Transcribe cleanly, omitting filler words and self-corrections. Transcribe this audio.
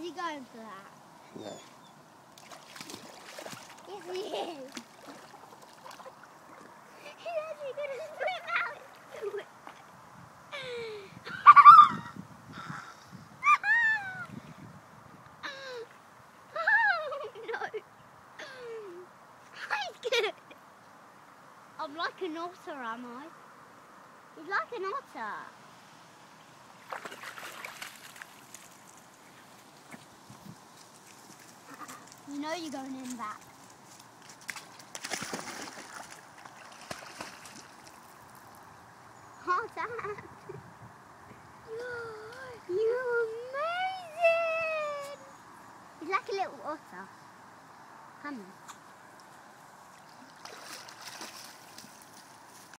he going for that? No. Yes, he is. He's actually going to swim out into it. No. He's good. I'm like an otter, am I? He's like an otter. You know you're going in back. Oh, Dad. You're amazing. He's like a little otter. Come on.